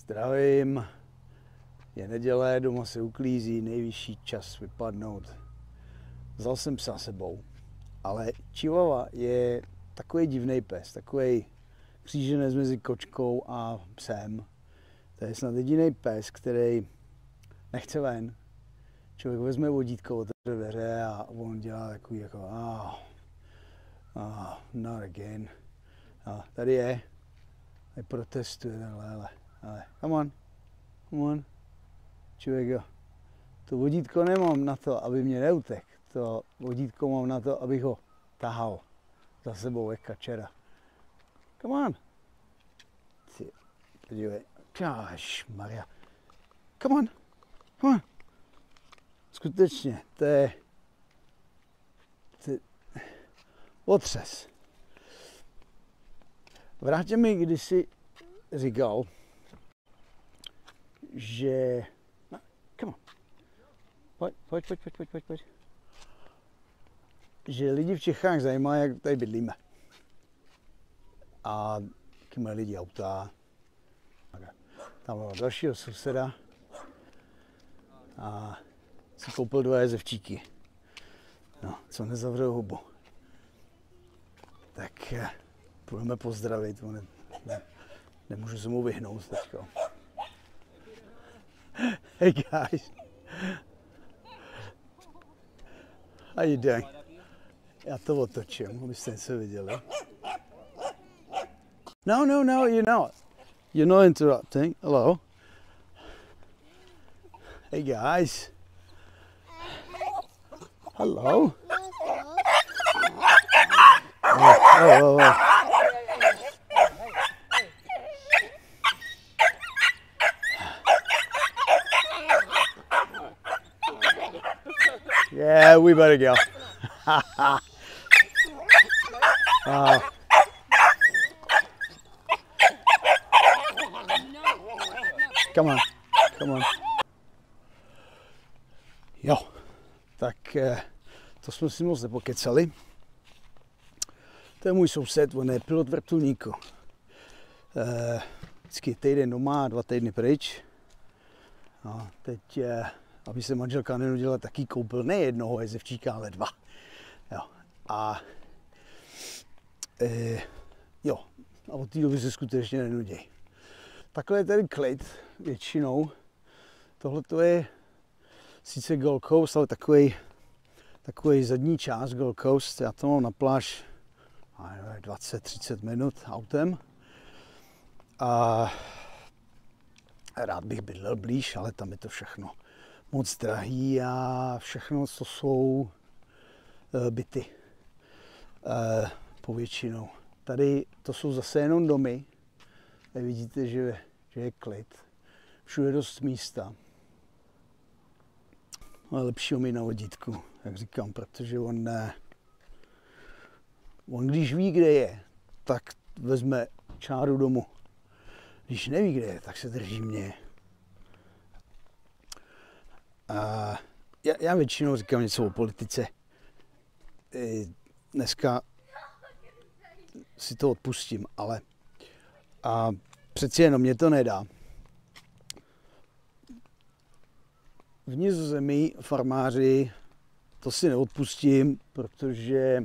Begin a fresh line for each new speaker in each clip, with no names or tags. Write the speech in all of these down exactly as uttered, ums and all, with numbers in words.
Zdravím, je neděle, doma se uklízí, nejvyšší čas vypadnout. Vzal jsem psa sebou, ale Chihuahua je takový divný pes, takový kříženec mezi kočkou a psem. To je snad jediný pes, který nechce ven. Člověk vezme vodítko, otevře dveře a on dělá takový jako ah, ah, not again. A tady je, tady protestuje takhle, ale, ale come on, come on, člověk jo. To vodítko nemám na to, aby mě neutek, to vodítko mám na to, abych ho tahal za sebou jak kačera. Come on. Ty, podívej, Maria. Come on, come on. Skutečně, to je, to je otřes. Vrátě mi kdysi říkal, že... No, come on. Pojď, pojď, pojď, pojď, pojď, pojď, pojď. Že lidi v Čechách zajímá, jak tady bydlíme. A jaký mají lidi auta. Tam bylo dalšího souseda. A si koupil dva jezevčíky. No, co nezavřel hubu. Tak půjdeme pozdravit. Ne, ne, nemůžu se mu vyhnout teďko. Hey guys. How you doing? Já to otočím, abyste něco viděli. No, no, no, you're not. You're not interrupting. Hello. Hey guys. Hello. Oh, oh, oh, oh. Yeah, we better go. Wow. Come on, come on. Jo, tak to jsme si moc nepokecali. To je můj soused, on je pilot vrtulníku. Vždycky týden doma, dva týdny pryč. No, teď, aby se manželka nenudila, taky koupil ne jednoho jezevčíka, ale dva. Jo. A e, jo, a od té doby se skutečně nenudí. Takhle je tady klid většinou. Tohle to je sice Gold Coast, ale takový, takový zadní část Gold Coast. Já to mám na pláž dvacet třicet minut autem. A rád bych bydlel blíž, ale tam je to všechno moc drahý a všechno, co jsou byty povětšinou. Tady to jsou zase jenom domy. Tady vidíte, že, že je klid. Všude dost místa. Ale lepší ho mít na vodítku, jak říkám, protože on, ne, on když ví, kde je, tak vezme čáru domů. Když neví, kde je, tak se drží mě. A já, já většinou říkám něco o politice. Dneska si to odpustím, ale a přeci jenom mě to nedá. V Nizozemí farmáři, to si neodpustím, protože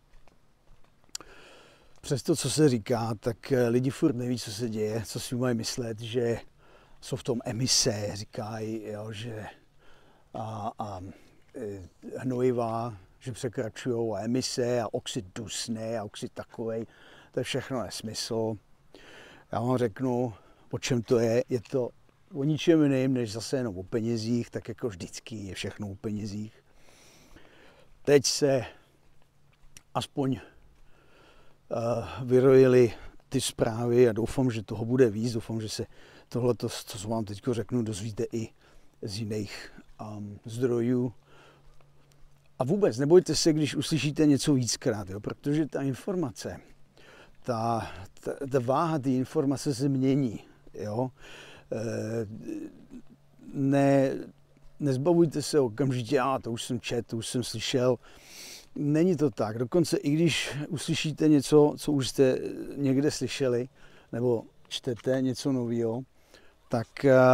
přes to, co se říká, tak lidi furt neví, co se děje, co si mají myslet, že jsou v tom emise, říkají, jo, že a, a hnojiva, že překračují emise a oxid dusný a oxid takovej, to je všechno nesmysl. Já vám řeknu, o čem to je, je to o ničem jiným, než zase jenom o penězích, tak jako vždycky je všechno o penězích. Teď se aspoň uh, vyrojily ty zprávy a doufám, že toho bude víc, doufám, že se tohleto, co vám teď řeknu, dozvíte i z jiných um, zdrojů. A vůbec nebojte se, když uslyšíte něco víckrát, jo, protože ta informace, ta, ta, ta váha té informace se mění. Jo. E, ne, nezbavujte se okamžitě, a to už jsem četl, to už jsem slyšel. Není to tak. Dokonce i když uslyšíte něco, co už jste někde slyšeli, nebo čtete něco nového, tak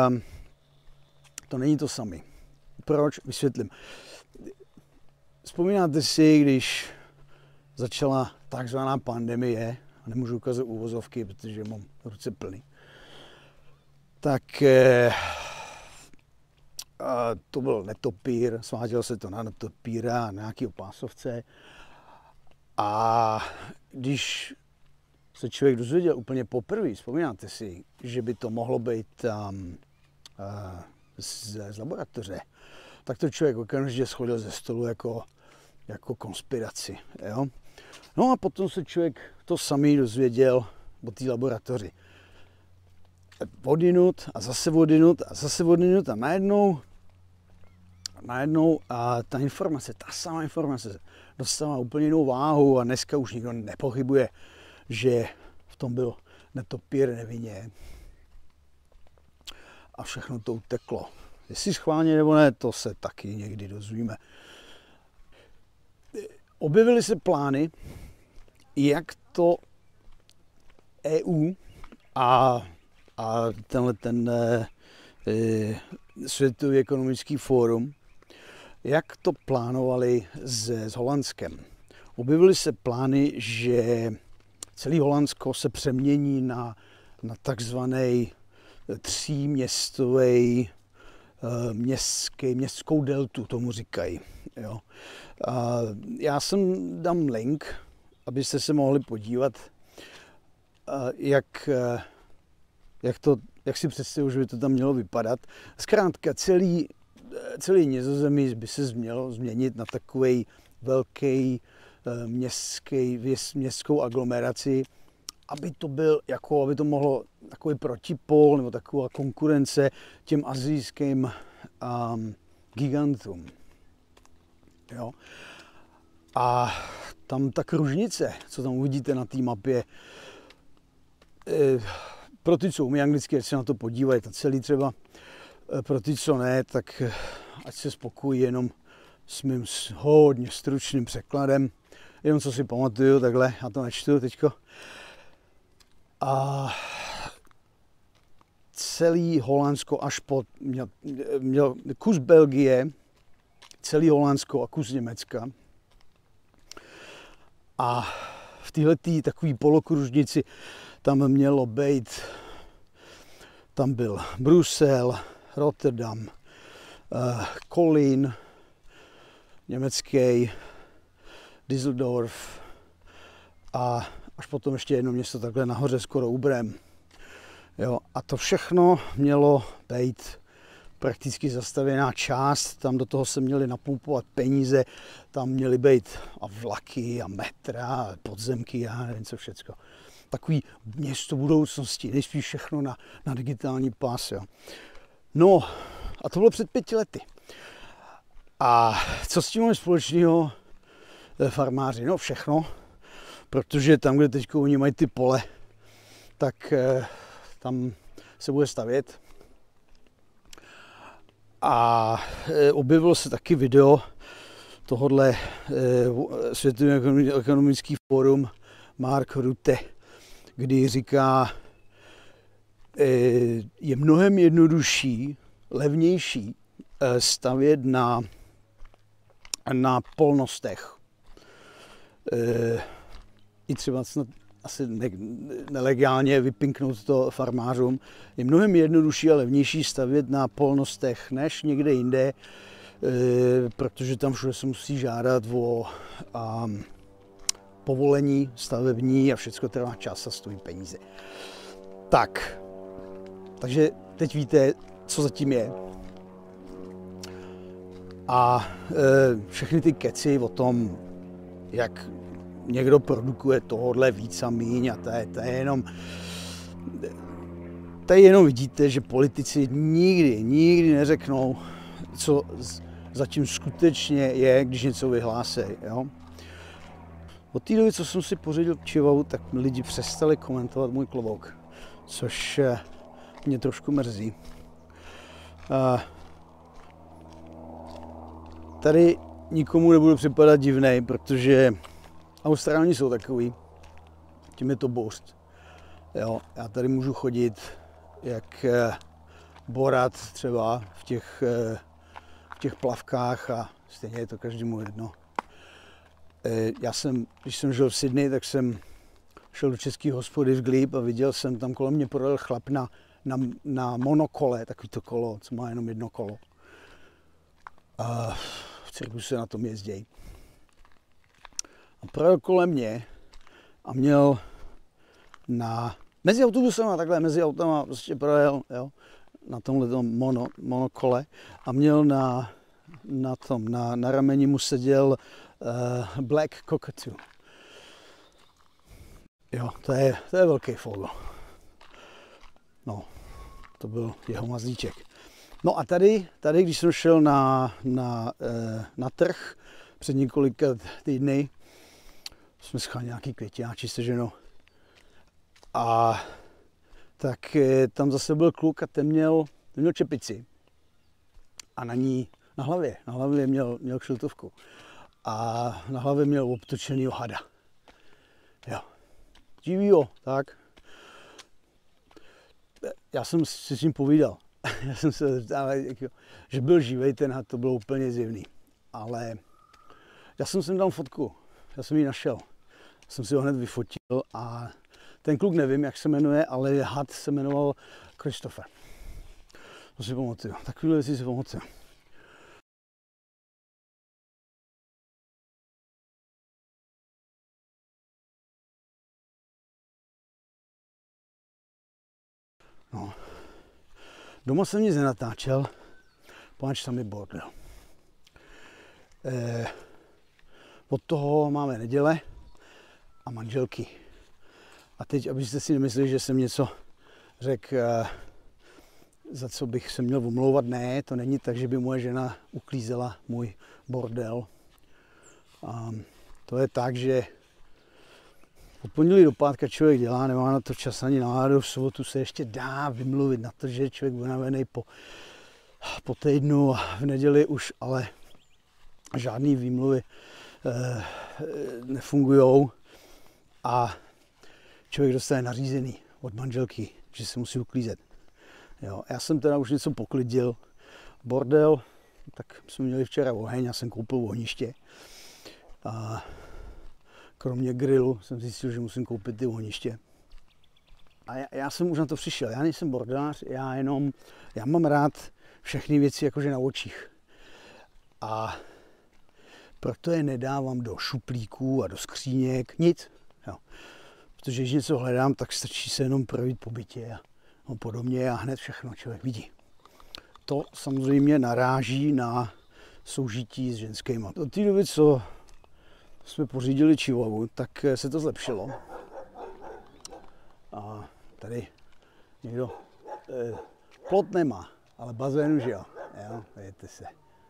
to není to samé. Proč? Vysvětlím. Vzpomínáte si, když začala takzvaná pandemie, a nemůžu ukázat uvozovky, protože mám ruce plný, tak eh, to byl netopír, svádělo se to na netopíra, na nějaký pásovce. A když se člověk dozvěděl úplně poprvé, vzpomínáte si, že by to mohlo být um, uh, z, z laboratoře, tak to člověk okamžitě schodil ze stolu jako, jako konspiraci. Jo? No a potom se člověk to samý dozvěděl o té laboratoři. Odinut a zase odinut a zase odinut a najednou, najednou a ta informace, ta samá informace dostala úplně jinou váhu a dneska už nikdo nepochybuje, že v tom byl netopír nevinně. A všechno to uteklo. Jestli schválně nebo ne, to se taky někdy dozvíme. Objevily se plány, jak to E U a, a tenhle ten e, Světový ekonomický fórum, jak to plánovali s, s Holandskem. Objevily se plány, že celý Holandsko se přemění na, na takzvaný tříměstový městský, městskou deltu, tomu říkají. Jo. A já jsem dám link, abyste se mohli podívat, jak, jak, to, jak si představuji, že by to tam mělo vypadat. Zkrátka celý, celý Nizozemí by se mělo změnit na takový velký městský, městskou aglomeraci, aby to byl, jako, aby to mohlo takový protipol nebo taková konkurence těm asijským um, gigantům. Jo. A tam ta kružnice, co tam uvidíte na té mapě, e, pro ty, co umí anglicky, ať se na to podívají, to celý třeba, e, pro ty, co ne, tak ať se spokojí jenom s mým hodně stručným překladem, jenom co si pamatuju, takhle, já to nečtu teďko. A celý Holandsko až po, měl, měl kus Belgie, celý Holandsko a kus Německa. A v téhletý takový polokružnici tam mělo být, tam byl Brusel, Rotterdam, uh, Kolín, německý, Düsseldorf a až potom ještě jedno město takhle nahoře, skoro u Brem. Jo, a to všechno mělo být prakticky zastavěná část, tam do toho se měly napumpovat peníze, tam měly být a vlaky a metra, a podzemky, já nevím co všecko. Takový město budoucnosti, nejspíš všechno na, na digitální pás. Jo. No a to bylo před pěti lety. A co s tím máme společného farmáři? No všechno, protože tam, kde teď oni mají ty pole, tak eh, tam se bude stavět. A e, objevilo se taky video tohodle e, Světový ekonomický fórum Mark Rutte, kdy říká, e, je mnohem jednodušší, levnější e, stavět na, na polnostech. E, I třeba snad asi ne, nelegálně vypinknout to farmářům. Je mnohem jednodušší a levnější stavět na polnostech než někde jinde, e, protože tam všude se musí žádat o a, povolení stavební a všechno trvá čas a stojí peníze. Tak, takže teď víte, co zatím je. A e, všechny ty keci o tom, jak někdo produkuje tohodle víc a míň a to je, to je jenom, tady jenom vidíte, že politici nikdy, nikdy neřeknou, co zatím skutečně je, když něco vyhlásí. Jo? Od té doby, co jsem si pořídil Chihuahu, tak lidi přestali komentovat můj klobouk, což mě trošku mrzí. Tady nikomu nebudu připadat divnej, protože Austrálani jsou takový, tím je to bouřt. Jo, já tady můžu chodit jak, borat třeba v těch, v těch plavkách a stejně je to každému jedno. Já jsem, když jsem žil v Sydney, tak jsem šel do české hospody v Glebe a viděl jsem, tam kolem mě projel chlap na, na, na monokole, takový to kolo, co má jenom jedno kolo. A v cirkusu se na tom jezdí. A projel kolem mě a měl na, mezi autobusem a takhle, mezi autama prostě projel, jo, na tomhle mono, monokole a měl na, na tom, na, na rameni mu seděl uh, Black Cockatoo. Jo, to je, to je velký fogo. No, to byl jeho mazlíček. No a tady, tady když jsem šel na, na, na trh před několika týdny, jsme schali nějaký květináči se ženou. A tak tam zase byl kluk a ten měl, ten měl čepici. A na ní, na hlavě, na hlavě měl, měl kšiltovku. A na hlavě měl obtočenýho hada. Jo. Živýho, tak. Já jsem si s ním povídal. Já jsem se zeptal, že byl živej ten had, to bylo úplně zjevný. Ale já jsem si dal fotku, já jsem ji našel. Jsem si ho hned vyfotil a ten kluk nevím, jak se jmenuje, ale had se jmenoval Christopher. To si pamatuju, takovýhle věci si pamatuju. No. Doma jsem nic nenatáčel, poněvadž tam je bordel. Eh, od toho máme neděle a manželky. A teď, abyste si nemysleli, že jsem něco řekl, eh, za co bych se měl omlouvat, ne, to není tak, že by moje žena uklízela můj bordel. A to je tak, že od pondělí do pátka člověk dělá, nemá na to čas ani náladu, v sobotu se ještě dá vymluvit na to, že je člověk unavený po, po týdnu a v neděli už ale žádný výmluvy e, nefungujou a člověk dostane nařízený od manželky, že se musí uklízet. Jo, já jsem teda už něco poklidil, bordel, tak jsme měli včera oheň, já jsem koupil ohniště. A kromě grilu jsem zjistil, že musím koupit ty ohniště. A já, já jsem už na to přišel, já nejsem bordelář, já jenom, já mám rád všechny věci jakože na očích. A proto je nedávám do šuplíků a do skříněk, nic. Jo. Protože když něco hledám, tak stačí se jenom projít po bytě a no, podobně a hned všechno člověk vidí. To samozřejmě naráží na soužití s ženskýma. Od té doby, co jsme pořídili Chihuahu, tak se to zlepšilo. A tady někdo eh, plot nemá, ale bazén už jo. Jo, vidíte se.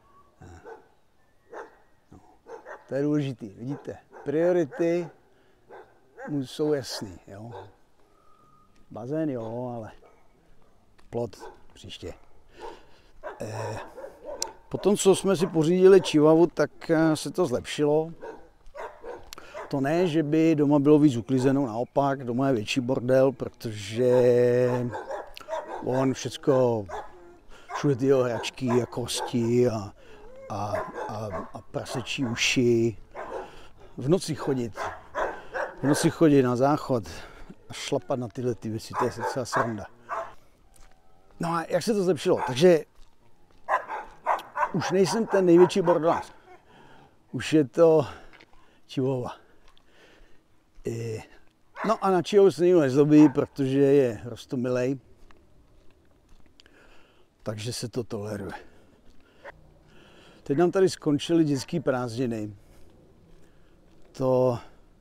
No, to je důležitý, vidíte. Priority jsou jasný, jo. Bazén jo, ale plot příště. Eh, potom, co jsme si pořídili Chihuahu, tak se to zlepšilo. To ne, že by doma bylo víc uklízeno, naopak, doma je větší bordel, protože on všecko, všude ty jeho hračky a kosti a, a, a, a prasečí uši. V noci chodit, v noci chodit na záchod a šlapat na tyhle ty věci, to je docela sranda. No a jak se to zlepšilo? Takže už nejsem ten největší bordelář. Už je to Chihuahua. I, no a na Chihuahua se nikdo nezlobí, protože je roztomilej. Takže se to toleruje. Teď nám tady skončily dětské prázdniny. To,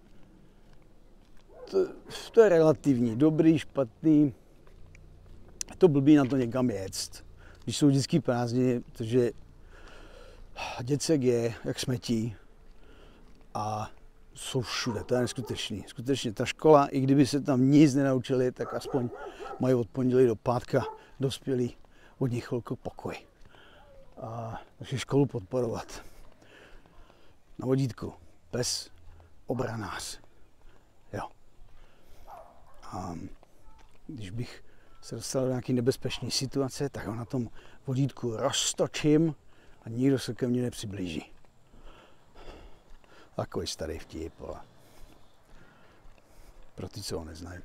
to, to je relativní. Dobrý, špatný. Je to blbý na to někam jet. Když jsou dětské prázdniny, protože děcek je jak smetí a jsou všude, to je neskutečný. Skutečně ta škola, i kdyby se tam nic nenaučili, tak aspoň mají od pondělí do pátka dospělí od nich chvilku pokoj. A takže školu podporovat. Na vodítku, pes, obranář. Jo. A když bych se dostal do nějaké nebezpečné situace, tak ho na tom vodítku roztočím a nikdo se ke mně nepřiblíží. Takový starý vtip, ale pro ty, co ho neznají.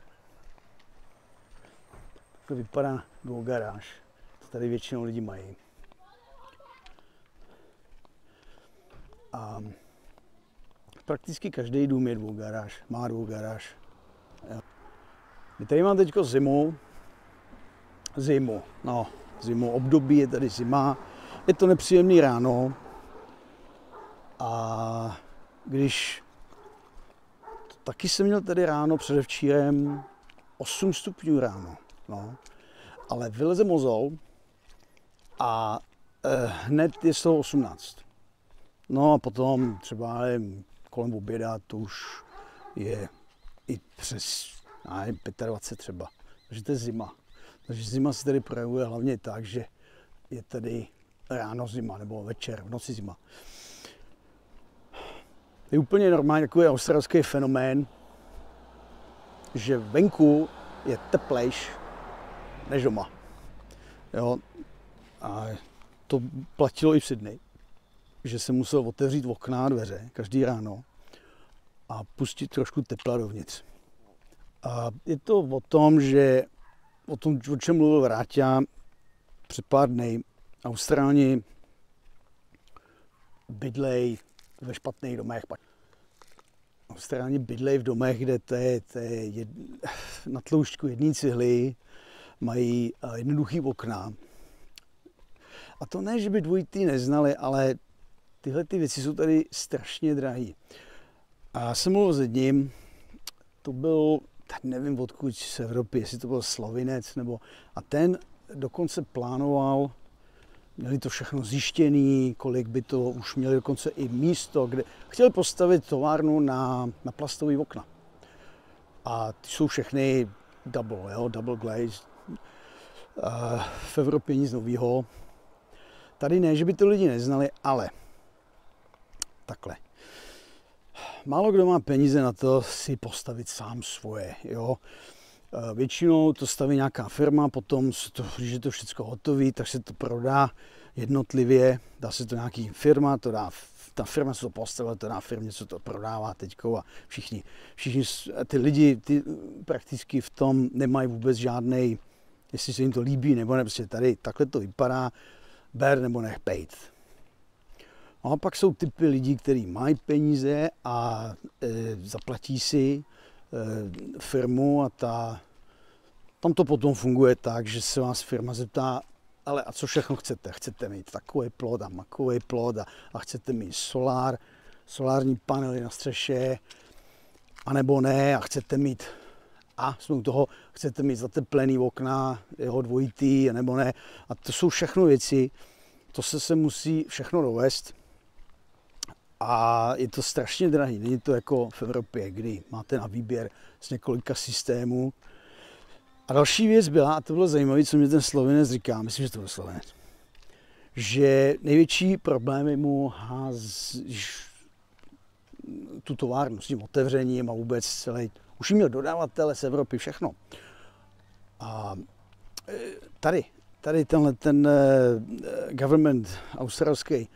Takhle vypadá dvougaráž. To tady většinou lidi mají. A prakticky každý dům je dvougaráž, má dvougaráž. My tady máme teďko zimu, zimu, no, zimu, období je tady zima, je to nepříjemný ráno a když, taky jsem měl tady ráno předevčírem osm stupňů ráno, no, ale vyleze mozol a eh, hned je z toho osmnáct. No a potom třeba nevím, kolem oběda to už je i přes nevím, dvacet pět třeba, takže to je zima. Takže zima se tady projevuje hlavně tak, že je tady ráno zima nebo večer, v noci zima. Je úplně normální takový australský fenomén, že venku je teplejš než doma. Jo? A to platilo i v Sydney, že jsem musel otevřít okna a dveře každý ráno a pustit trošku tepla dovnitř. A je to o tom, že o tom, o čem mluvil Vráťa před pár dny, Austrálani bydlej ve špatných domech. Austrálani bydlej v domech, kde to je, to je jed, na tloušťku jedné cihly, mají jednoduchý okna. A to ne, že by dvojitý neznali, ale tyhle ty věci jsou tady strašně drahé. A já jsem mluvil s jedním, to byl, tak nevím odkud z Evropy, jestli to byl Slovinec, nebo, a ten dokonce plánoval, měli to všechno zjištěný, kolik by to už měli dokonce i místo, kde chtěl postavit továrnu na, na plastové okna. A ty jsou všechny double, jo, double glaze. A v Evropě nic nového. Tady ne, že by to lidi neznali, ale takhle. Málo kdo má peníze na to si postavit sám svoje, jo. Většinou to staví nějaká firma, potom, to, když je to všechno hotové, tak se to prodá jednotlivě, dá se to nějaký firma, to dá, ta firma se to postavila, to dá firmě, co to prodává teďko a všichni, všichni ty lidi ty prakticky v tom nemají vůbec žádnej, jestli se jim to líbí nebo ne, prostě tady takhle to vypadá, ber nebo nech bejt. No a pak jsou typy lidí, kteří mají peníze a e, zaplatí si e, firmu a ta, tam to potom funguje tak, že se vás firma zeptá, ale a co všechno chcete? Chcete mít takový plot a makový plot a, a chcete mít solár, solární panely na střeše, anebo ne a chcete mít, a jsme u toho, chcete mít zateplený okna, jeho dvojitý, nebo ne. A to jsou všechno věci, to se se musí všechno dovést. A je to strašně drahý, není to jako v Evropě, kdy máte na výběr z několika systémů. A další věc byla, a to bylo zajímavé, co mě ten Slovinec říká, myslím, že to byl Slovinec, že největší problémy mu hází tu továrnu s tím otevřením a vůbec celý, už jim měl dodavatele z Evropy, všechno. A tady, tady tenhle ten government australský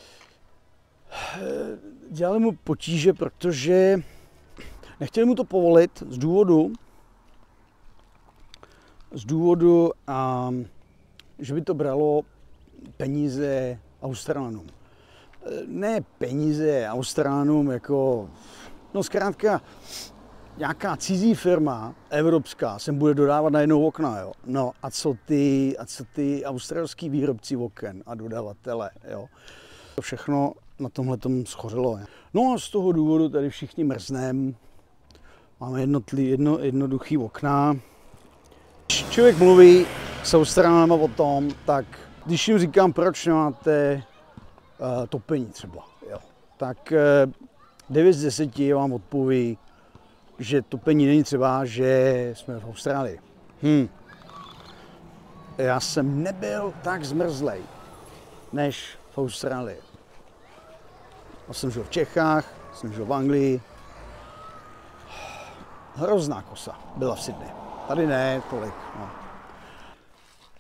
dělali mu potíže, protože nechtěli mu to povolit z důvodu, z důvodu, a, že by to bralo peníze Australanům. Ne peníze Australanům jako, no zkrátka nějaká cizí firma, evropská, sem bude dodávat na jednou okna, jo. No a co ty, a co ty australský výrobci oken a dodavatele, jo. To všechno na tomhletom schořilo. No a z toho důvodu tady všichni mrznem, máme jednotli, jedno, jednoduchý okna. Když člověk mluví s Australanama o tom, tak když jim říkám, proč nemáte uh, topení třeba, jo, tak uh, devět z deseti vám odpoví, že topení není třeba, že jsme v Austrálii. Hm. Já jsem nebyl tak zmrzlej, než v Austrálii. Já jsem žil v Čechách, jsem žil v Anglii. Hrozná kosa byla v Sydney. Tady ne tolik. No.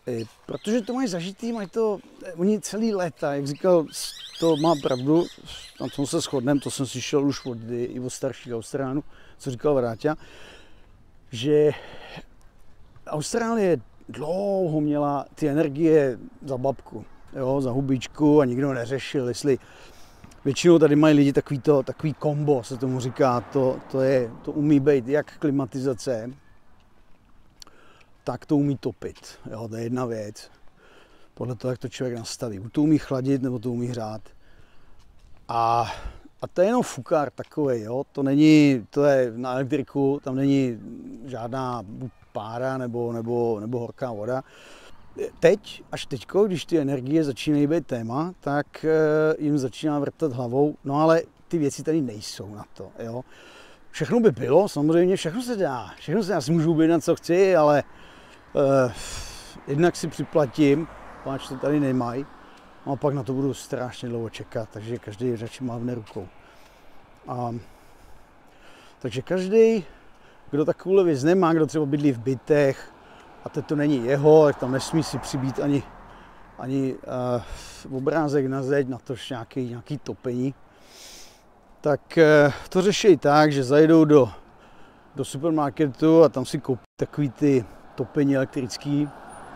Protože to mají zažitý, mají to, oni celý léta, jak říkal, to má pravdu, na tom se shodneme, to jsem slyšel už od, i od starších Australánů, co říkal Vráťa, že Austrálie dlouho měla ty energie za babku, jo, za hubičku a nikdo neřešil, jestli většinou tady mají lidi takový, to, takový kombo, se tomu říká, to, to, je, to umí být jak klimatizace, tak to umí topit, jo, to je jedna věc, podle toho, jak to člověk nastaví, buď to umí chladit, nebo to umí hřát. A, a to je jenom fukár takovej, jo, to není, to je na elektriku, tam není žádná pára nebo, nebo, nebo horká voda. Teď, až teďko, když ty energie začínají být téma, tak jim začíná vrtat hlavou, no ale ty věci tady nejsou na to, jo. Všechno by bylo, samozřejmě všechno se dá, všechno se dá, já si můžu objednat, co chci, ale uh, jednak si připlatím, páč to tady nemají, a pak na to budu strašně dlouho čekat, takže každý radši mávne rukou. A, takže každý, kdo takovou věc nemá, kdo třeba bydlí v bytech, a teď to není jeho, tak tam nesmí si přibít ani, ani uh, obrázek na zeď, na to nějaký, nějaký topení, tak uh, to řeší tak, že zajdou do, do supermarketu a tam si koupí takový ty topení elektrický.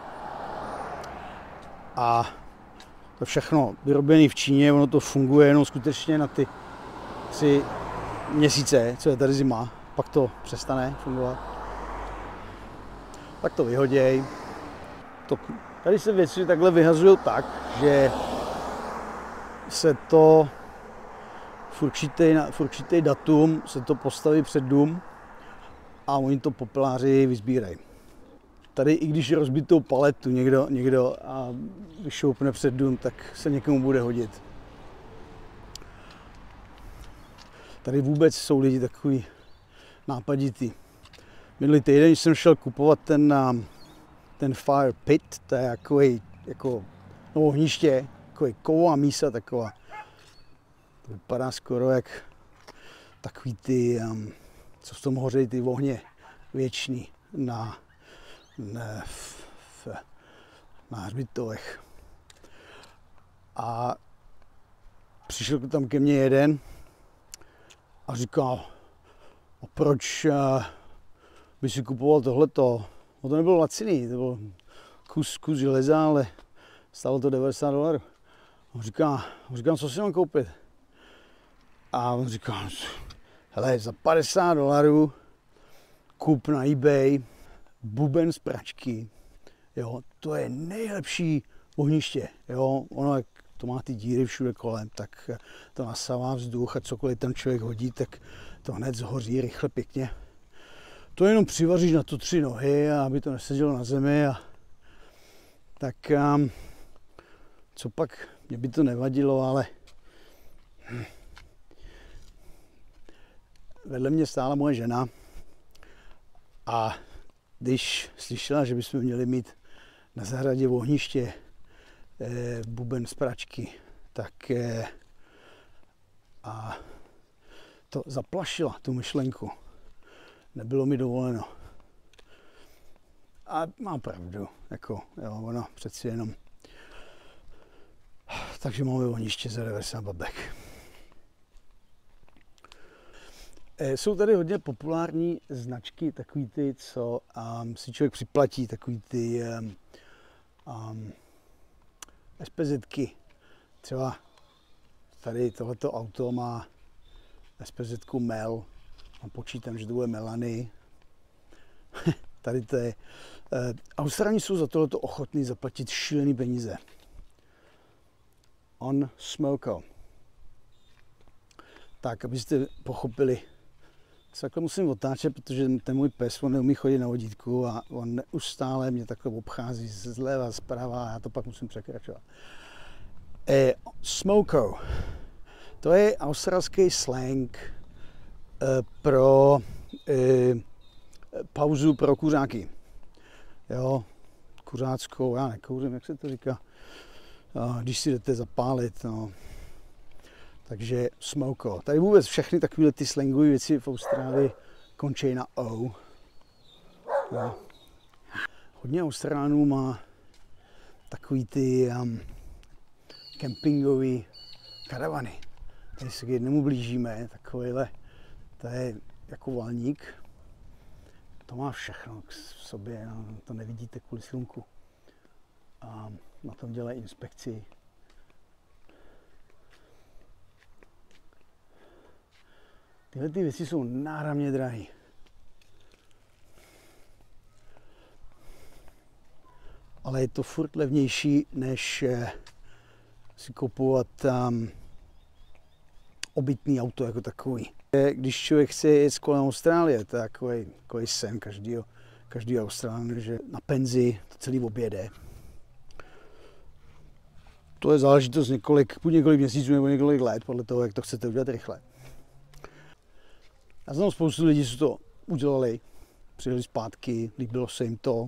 A to všechno vyrobené v Číně, ono to funguje jenom skutečně na ty tři měsíce, co je tady zima, pak to přestane fungovat. Tak to vyhoděj. To, tady se věci takhle vyhazují tak, že se to v určitý, v určitý datum se to postaví před dům a oni to popeláři vysbírají. Tady i když rozbitou paletu někdo, někdo a vyšoupne před dům, tak se někomu bude hodit. Tady vůbec jsou lidi takový nápaditý. Minulý týden, když jsem šel kupovat ten, ten fire pit, to je takový, jako no, ohniště, takový kovová mísa taková. To vypadá skoro jak takový ty, um, co v tom hoří, ty ohně věčný na, na, v, v, na hřbitovech. A přišel tam ke mně jeden a říkal, a proč uh, by si kupoval tohleto? No to nebylo laciný, to byl kus, kus železa, ale stálo to devadesát dolarů. On říká, on říká, co si mám koupit? A on říká, hele, za padesát dolarů kup na eBay buben z pračky, jo, to je nejlepší ohniště, jo, ono jak to má ty díry všude kolem, tak to nasává vzduch a cokoliv tam člověk hodí, tak to hned zhoří rychle pěkně. To jenom přivaříš na to tři nohy, aby to nesedělo na zemi a tak um, co pak, mě by to nevadilo, ale hm. Vedle mě stála moje žena a když slyšela, že bychom měli mít na zahradě ohniště eh, buben z pračky, tak eh, a to zaplašila tu myšlenku. Nebylo mi dovoleno. A mám pravdu, jako, jo, ono přeci jenom. Takže máme ohniště za devadesát babek. Jsou tady hodně populární značky, takový ty, co um, si člověk připlatí, takový ty um, um, SPZky. Třeba tady tohleto auto má SPZku Mel, a počítám, že to bude Melanie. Tady to je. Uh, Australani jsou za tohleto ochotní zaplatit šílený peníze. On Smoko. Tak, abyste pochopili, takhle musím otáčet, protože ten můj pes, on neumí chodit na vodítku a on neustále mě takhle obchází zleva, zprava a já to pak musím překračovat. Eh, Smoko, to je australský slang eh, pro eh, pauzu pro kuřáky. Jo, kuřáckou, já nekouřím, jak se to říká, když si jdete zapálit, no. Takže smoko. Tady vůbec všechny takové ty slangové věci v Austrálii končí na O. No. Hodně Australánů má takový ty um, kempingové karavany. Tady se k jednomu blížíme, takovýhle, to je jako valník. To má všechno k sobě, no, to nevidíte kvůli slunku. A na tom dělají inspekci. Tyhle ty věci jsou náramně drahé. Ale je to furt levnější, než si kupovat um, obytný auto jako takový. Když člověk chce jet kolem Austrálie, to je takový, takový sen každýho, každýho Australana, že na penzi to celý objede. To je záležitost několik, buď několik měsíců nebo několik let, podle toho, jak to chcete udělat rychle. Já znám spoustu lidí, co to udělali, přijeli zpátky, líbilo se jim to.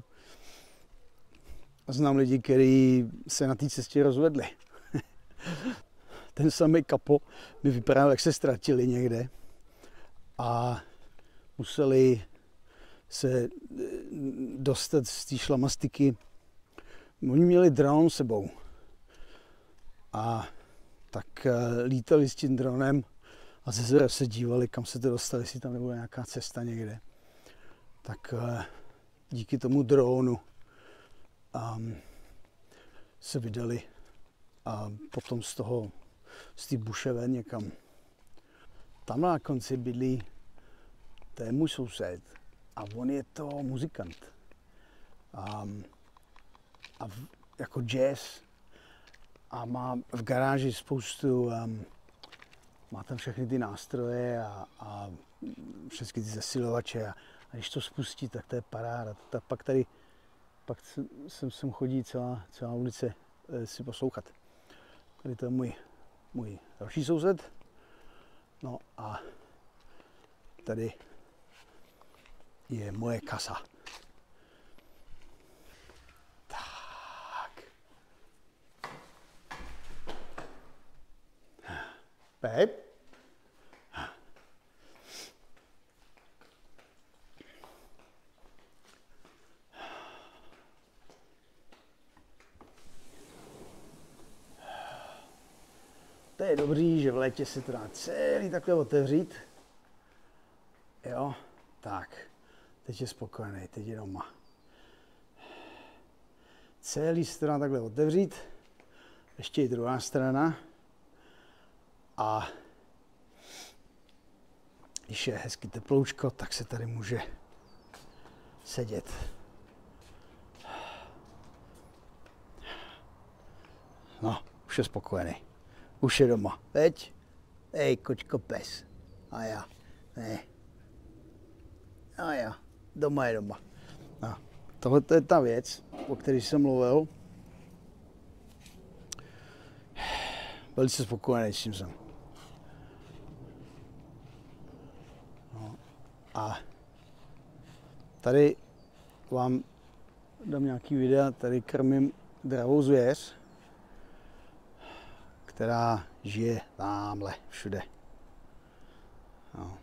A znám lidi, kteří se na té cestě rozvedli. Ten samý kapo mi vyprávěl, jak se ztratili někde a museli se dostat z té šlamastiky. Oni měli dron sebou a tak lítali s tím dronem a ze zora se dívali, kam se to dostali, jestli tam nebude nějaká cesta někde. Tak díky tomu dronu um, se vydali a potom z toho, z té buše ven někam. Tam na konci bydlí, to je můj soused a on je to muzikant. Um, a v, jako jazz a má v garáži spoustu, um, má tam všechny ty nástroje a, a všechny ty zesilovače a, a když to spustí, tak to je paráda. Tak pak tady, pak sem, sem chodí celá, celá ulice e, si poslouchat. Tady to je můj, můj další soused. No a tady je moje kasa. Tak. Babe? To je dobrý, že v létě se to dá celý takhle otevřít. Jo, tak, teď je spokojený, teď je doma. Celý se to dá takhle otevřít, ještě i druhá strana. A když je hezky teploučko, tak se tady může sedět. No, už je spokojený. Už je doma. Veď? Hej, kočko, pes. A já. Ne. A já. Doma je doma. No. Tohle je ta věc, o které jsem mluvil. Velice spokojený s tím jsem. No. A tady vám dám nějaký videa, tady krmím dravou zvěř, která žije tamhle všude. No.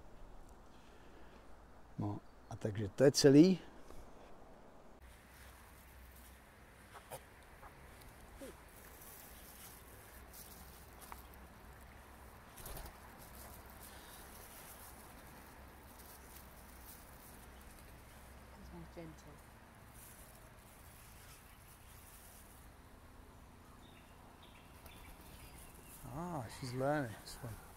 No a takže to je celý. Ah, she's learning this one.